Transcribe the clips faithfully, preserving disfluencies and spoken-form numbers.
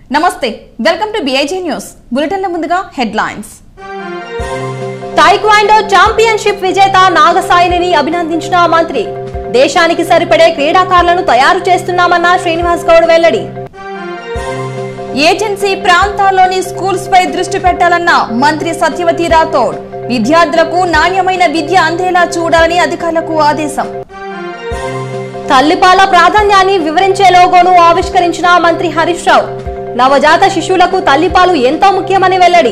నమస్తే, welcome to BIG news. బులెటిన్ల ముందుగా హెడ్లైన్స్. టైక్వాండో ఛాంపియన్షిప్ విజేత నాగసాయిని అభినందించిన మంత్రి. దేశానికి సరిపడే క్రీడాకారులను తయారు చేస్తున్నామన్న శ్రీనివాస్ గౌడ్ వెల్లడి. ఏజెన్సీ ప్రాంతాల్లోని స్కూల్స్ పై దృష్టి పెట్టాలన్న మంత్రి సత్యవతి రాథోడ్. విద్యార్థులకు నాణ్యమైన విద్య అందేలా చూడాలని అధికారులకు ఆదేశం. తల్లిపాల ప్రాధాన్యాన్ని వివరించే లోగోను ఆవిష్కరించిన మంత్రి హరీష్ రావు. నవజాత శిశువులకు తల్లిపాలు ఎంతో ముఖ్యమని వెల్లడి.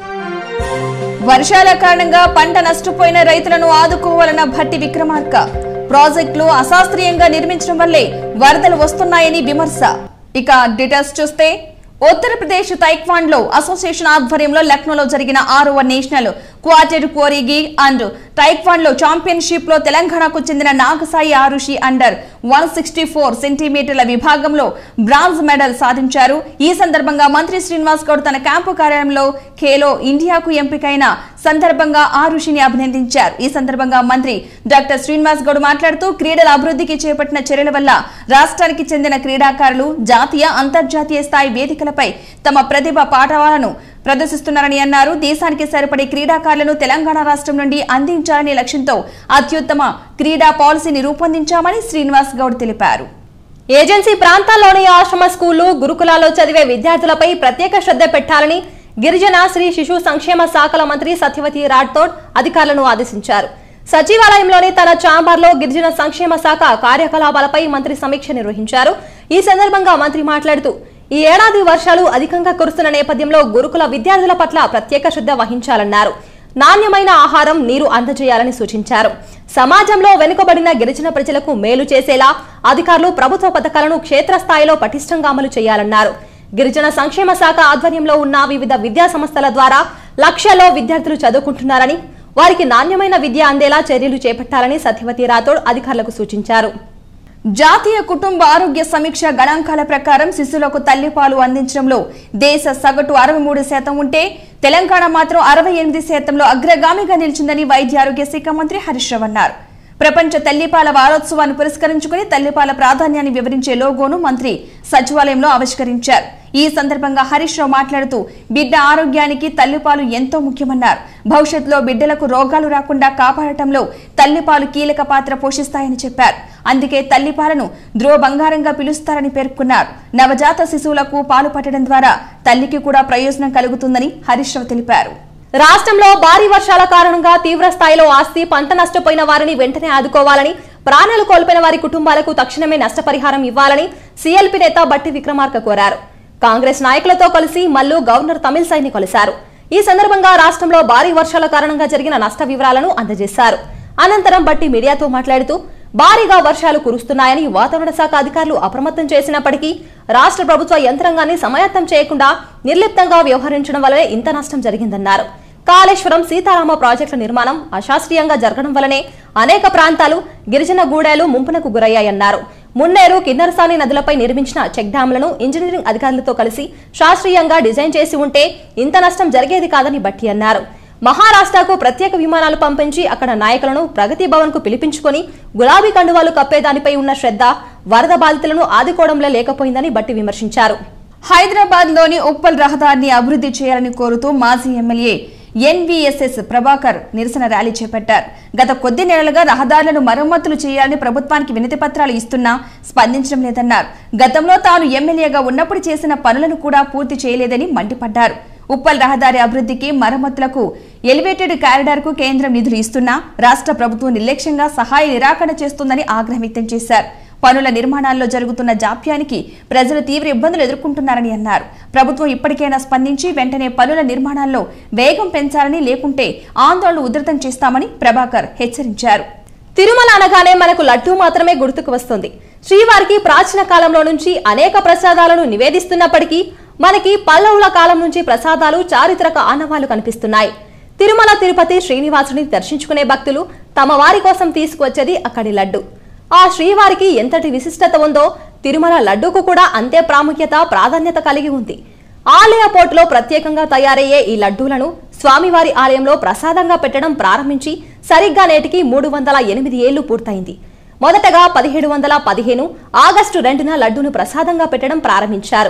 వర్షాల కారణంగా పంట నష్టపోయిన రైతులను ఆదుకోవాలన్న భట్టి విక్రమార్క. ప్రాజెక్టులు అశాస్త్రీయంగా నిర్మించడం వల్లే వరదలు వస్తున్నాయని విమర్శ. ఇక డీటెయిల్స్ చూస్తే, ఉత్తరప్రదేశ్ టైక్వాండో అసోసియేషన్ ఆధ్వర్యంలో లక్నోలో జరిగిన ఆరవ నేషనల్ క్వార్టర్ కోరిగి అండ్ టైక్వాండో ఛాంపియన్షిప్ లో తెలంగాణకు చెందిన Nagasai Arushi under one sixty four సెంటీమీటర్ల విభాగంలో బ్రాంజ్ మెడల్ సాధించారు. ఈ సందర్భంగా మంత్రి శ్రీనివాస్ గౌడ్ తన క్యాంపు కార్యాలయంలో ఖేలో ఇండియాకు ఎంపికైన సందర్భంగా ఆరుషిని అభినందించారు. ఈ సందర్భంగా మంత్రి డాక్టర్ శ్రీనివాస్ గౌడ్ మాట్లాడుతూ, క్రీడల అభివృద్ధికి చేపట్టిన చర్యల వల్ల రాష్ట్రానికి చెందిన క్రీడాకారులు జాతీయ అంతర్జాతీయ స్థాయి వేదికలపై తమ ప్రతిభ పాఠవాలను ప్రదర్శిస్తున్నారని అన్నారు. దేశానికి సరిపడే క్రీడాకారులను తెలంగాణ రాష్ట్రం నుండి అందించాలనే లక్ష్యంతో అత్యుత్తమ క్రీడా పాలసీని రూపొందించామని శ్రీనివాస్ గౌడ్ తెలిపారు. ఏజెన్సీ ప్రాంతాల్లోని ఆశ్రమ స్కూళ్లు, గురుకులాల్లో చదివే విద్యార్థులపై ప్రత్యేక శ్రద్ధ పెట్టాలని గిరిజన శ్రీ శిశు సంక్షేమ శాఖల మంత్రి సత్యవతి రాథోడ్ అధికారులను ఆదేశించారు. సచివాలయంలోని తన ఛాంబర్లో గిరిజన సంక్షేమ శాఖ కార్యకలాపాలపై మంత్రి సమీక్ష నిర్వహించారు. ఈ సందర్భంగా మంత్రి మాట్లాడుతూ, ఈ ఏడాది వర్షాలు అధికంగా కురుస్తున్న నేపథ్యంలో గురుకుల విద్యార్థుల పట్ల ప్రత్యేక శ్రద్ధ వహించాలన్నారు. నాణ్యమైన ఆహారం, నీరు అందజేయాలని సూచించారు. సమాజంలో వెనుకబడిన గిరిజన ప్రజలకు మేలు చేసేలా అధికారులు ప్రభుత్వ పథకాలను క్షేత్రస్థాయిలో పటిష్టంగా అమలు చేయాలన్నారు. గిరిజన సంక్షేమ శాఖ ఆధ్వర్యంలో ఉన్న వివిధ విద్యా సంస్థల ద్వారా లక్షల్లో విద్యార్థులు చదువుకుంటున్నారని, వారికి నాణ్యమైన విద్య అందేలా చర్యలు చేపట్టాలని సత్యవతి రాథోడ్ అధికారులకు సూచించారు. జాతీయ కుటుంబ ఆరోగ్య సమీక్ష గణాంకాల ప్రకారం శిశువులకు తల్లిపాలు అందించడంలో దేశ సగటు అరవై మూడు శాతం ఉంటే తెలంగాణ మాత్రం అరవై ఎనిమిది శాతంలో అగ్రగామిగా నిలిచిందని వైద్య ఆరోగ్య శాఖ మంత్రి హరీష్ రావు అన్నారు. ప్రపంచ తల్లిపాల వారోత్సవాన్ని పురస్కరించుకుని తల్లిపాల ప్రాధాన్యాన్ని వివరించే లోగోను మంత్రి సచివాలయంలో ఆవిష్కరించారు. ఈ సందర్భంగా హరీష్ రావు మాట్లాడుతూ, బిడ్డ ఆరోగ్యానికి తల్లిపాలు ఎంతో ముఖ్యమన్నారు. భవిష్యత్తులో బిడ్డలకు రోగాలు రాకుండా కాపాడటంలో తల్లిపాలు కీలక పాత్ర పోషిస్తాయని చెప్పారు. అందుకే తల్లిపాలను ధ్రువ బంగారంగా పిలుస్తారని పేర్కొన్నారు. నవజాత శిశువులకు పాలు పట్టడం ద్వారా తల్లికి కూడా ప్రయోజనం కలుగుతుందని హరీష్ రావు తెలిపారు. రాష్ట్రంలో భారీ వర్షాల కారణంగా తీవ్ర స్థాయిలో ఆస్తి, పంట నష్టపోయిన వారిని వెంటనే ఆదుకోవాలని, ప్రాణాలు కోల్పోయిన వారి కుటుంబాలకు తక్షణమే నష్టపరిహారం ఇవ్వాలని సీఎల్పీ నేత భట్టి విక్రమార్క కోరారు. కాంగ్రెస్ నాయకులతో కలిసి మల్లు గవర్నర్ తమిళసైని కలిశారు. ఈ సందర్భంగా రాష్ట్రంలో భారీ వర్షాల కారణంగా జరిగిన నష్ట వివరాలను అందజేశారు. అనంతరం భట్టి మీడియాతో మాట్లాడుతూ, భారీగా వర్షాలు కురుస్తున్నాయని వాతావరణ శాఖ అధికారులు అప్రమత్తం చేసినప్పటికీ రాష్ట్ర ప్రభుత్వ యంత్రాంగాన్ని సమాయత్తం చేయకుండా నిర్లిప్తంగా వ్యవహరించడం వల్లనే ఇంత నష్టం జరిగిందన్నారు. కాళేశ్వరం, సీతారామ ప్రాజెక్టుల నిర్మాణం అశాస్త్రీయంగా జరగడం వల్లనే అనేక ప్రాంతాలు, గిరిజన గూడెలు ముంపునకు గురయ్యాయన్నారు. మున్నేరు, కిన్నెరసాని నదులపై నిర్మించిన చెక్ డ్యాంలను ఇంజనీరింగ్ అధికారులతో కలిసి శాస్త్రీయంగా డిజైన్ చేసి ఉంటే ఇంత నష్టం జరిగేది కాదని భట్టి అన్నారు. మహారాష్ట్రకు ప్రత్యేక విమానాలు పంపించి అక్కడ నాయకులను ప్రగతి భవన్ కు పిలిపించుకుని గులాబీ కండువాలు కప్పేదానిపై ఉన్న శ్రద్ధ వరద బాధితులను ఆదుకోవడంలో లేకపోయిందని భట్టి విమర్శించారు. హైదరాబాద్ లోని ఉప్పల్ రహదారిని అభివృద్ధి చేయాలని కోరుతూ మాజీ ఎమ్మెల్యే ఎన్వీఎస్ఎస్ ప్రభాకర్ నిరసన ర్యాలీ చేపట్టారు. గత కొద్ది నెలలుగా రహదారులను మరమ్మతులు చేయాలని ప్రభుత్వానికి వినతి పత్రాలు ఇస్తున్నా స్పందించడం లేదన్నారు. గతంలో తాను ఎమ్మెల్యేగా ఉన్నప్పుడు చేసిన పనులను కూడా పూర్తి చేయలేదని మండిపడ్డారు. ఉప్పల్ రహదారి అభివృద్ధికి, మరమ్మతులకు, ఎలివేటెడ్ కారిడార్ కు కేంద్రం నిధులు ఇస్తున్నా రాష్ట్ర ప్రభుత్వం నిర్లక్ష్యంగా సహాయ నిరాకరణ చేస్తుందని ఆగ్రహం వ్యక్తం చేశారు. పనుల నిర్మాణాల్లో జరుగుతున్న జాప్యానికి ప్రజలు తీవ్ర ఇబ్బందులు ఎదుర్కొంటున్నారని అన్నారు. ప్రభుత్వం ఇప్పటికైనా స్పందించి వెంటనే పనుల నిర్మాణాల్లో వేగం పెంచాలని, లేకుంటే ఆందోళన ఉధృతం చేస్తామని ప్రభాకర్ హెచ్చరించారు. తిరుమల అనగానే మనకు లడ్డూ మాత్రమే గుర్తుకు వస్తుంది. శ్రీవారికి ప్రాచీన కాలంలో నుంచి అనేక ప్రసాదాలను నివేదిస్తున్నప్పటికీ మనకి పల్లవుల కాలం నుంచి ప్రసాదాలు, చారిత్రక ఆనవాళ్లు కనిపిస్తున్నాయి. తిరుమల తిరుపతి శ్రీనివాసుని దర్శించుకునే భక్తులు తమ వారి కోసం తీసుకువచ్చేది అక్కడి లడ్డు. ఆ శ్రీవారికి ఎంతటి విశిష్టత ఉందో తిరుమల లడ్డూకు కూడా అంతే ప్రాముఖ్యత, ప్రాధాన్యత కలిగి ఉంది. ఆలయ పోటులో ప్రత్యేకంగా తయారయ్యే ఈ లడ్డూలను స్వామివారి ఆలయంలో ప్రసాదంగా పెట్టడం ప్రారంభించి సరిగ్గా నేటికి మూడు వందల ఎనిమిది ఏళ్లు పూర్తయింది. మొదటగా పదిహేడు వందల పదిహేను ఆగస్టు రెండున లడ్డూను ప్రసాదంగా పెట్టడం ప్రారంభించారు.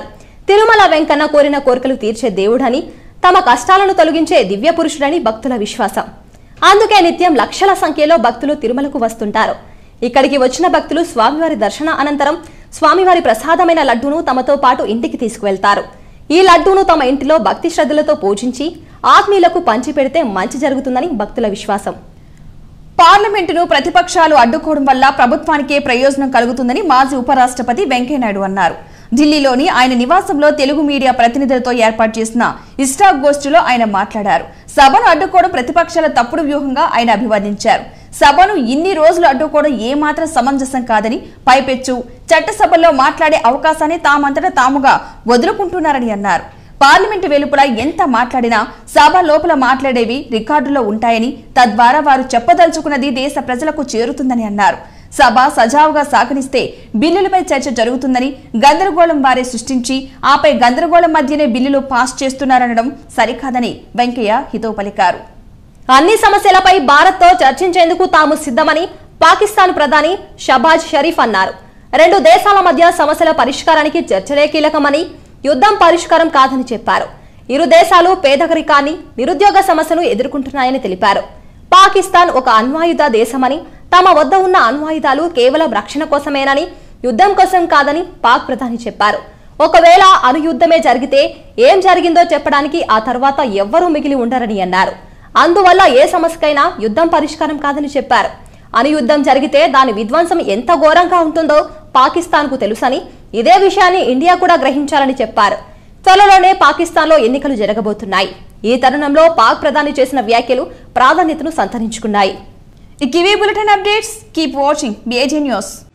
తిరుమల వెంకన్న కోరిన కోరికలు తీర్చే దేవుడని, తమ కష్టాలను తొలగించే దివ్య పురుషుడని భక్తుల విశ్వాసం. అందుకే నిత్యం లక్షల సంఖ్యలో భక్తులు తిరుమలకు వస్తుంటారు. ఇక్కడికి వచ్చిన భక్తులు స్వామివారి దర్శన అనంతరం స్వామివారి ప్రసాదమైన లడ్డూను తమతో పాటు ఇంటికి తీసుకువెళ్తారు. ఈ లడ్డూను తమ ఇంటిలో భక్తి శ్రద్ధలతో పూజించి ఆత్మీయులకు పంచిపెడితే మంచి జరుగుతుందని భక్తుల విశ్వాసం. పార్లమెంటును ప్రతిపక్షాలు అడ్డుకోవడం వల్ల ప్రభుత్వానికే ప్రయోజనం కలుగుతుందని మాజీ ఉపరాష్ట్రపతి వెంకయ్యనాయుడు అన్నారు. ఢిల్లీలోని ఆయన నివాసంలో తెలుగు మీడియా ప్రతినిధులతో ఏర్పాటు చేసిన ఇస్టాక్ గోష్ఠిలో ఆయన మాట్లాడారు. సభను అడ్డుకోవడం ప్రతిపక్షాల తప్పుడు వ్యూహంగా ఆయన అభివర్ణించారు. సభను ఇన్ని రోజులు అడ్డుకోవడం ఏమాత్రం సమంజసం కాదని, పైపెచ్చు చట్టసభల్లో మాట్లాడే అవకాశాన్ని తామంతటా తాముగా వదులుకుంటున్నారని అన్నారు. పార్లమెంటు వెలుపల ఎంత మాట్లాడినా సభ లోపల మాట్లాడేవి రికార్డులో ఉంటాయని, తద్వారా వారు చెప్పదలుచుకున్నది దేశ ప్రజలకు చేరుతుందని అన్నారు. సభ సజావుగా సాగనిస్తే బిల్లులపై చర్చ జరుగుతుందని, గందరగోళం వారే సృష్టించి ఆపై గందరగోళం మధ్యనే బిల్లులు పాస్ చేస్తున్నారనడం సరికాదని వెంకయ్య హితవు పలికారు. అన్ని సమస్యలపై భారత్తో చర్చించేందుకు తాము సిద్ధమని పాకిస్తాన్ ప్రధాని షబాజ్ షరీఫ్ అన్నారు. రెండు దేశాల మధ్య సమస్యల పరిష్కారానికి చర్చలే కీలకమని, యుద్ధం పరిష్కారం కాదని చెప్పారు. ఇరు దేశాలు పేదరికాన్ని, నిరుద్యోగ సమస్యను ఎదుర్కొంటున్నాయని తెలిపారు. పాకిస్తాన్ ఒక అణ్వాయుధ దేశమని, తమ వద్ద ఉన్న అణ్వాయుధాలు కేవలం రక్షణ కోసమేనని, యుద్ధం కోసం కాదని పాక్ ప్రధాని చెప్పారు. ఒకవేళ అణుయుద్ధమే జరిగితే ఏం జరిగిందో చెప్పడానికి ఆ తర్వాత ఎవ్వరూ మిగిలి ఉండరని అన్నారు. అందువల్ల ఏ సమస్యకైనా యుద్ధం పరిష్కారం కాదని చెప్పారు. అణుయుద్ధం జరిగితే దాని విధ్వంసం ఎంత ఘోరంగా ఉంటుందో పాకిస్తాన్ కు తెలుసని, ఇదే విషయాన్ని ఇండియా కూడా గ్రహించాలని చెప్పారు. త్వరలోనే పాకిస్తాన్ లో ఎన్నికలు జరగబోతున్నాయి. ఈ తరుణంలో పాక్ ప్రధాని చేసిన వ్యాఖ్యలు ప్రాధాన్యతను సంతరించుకున్నాయి. ఇవి bulletin updates. Keep watching BIG news.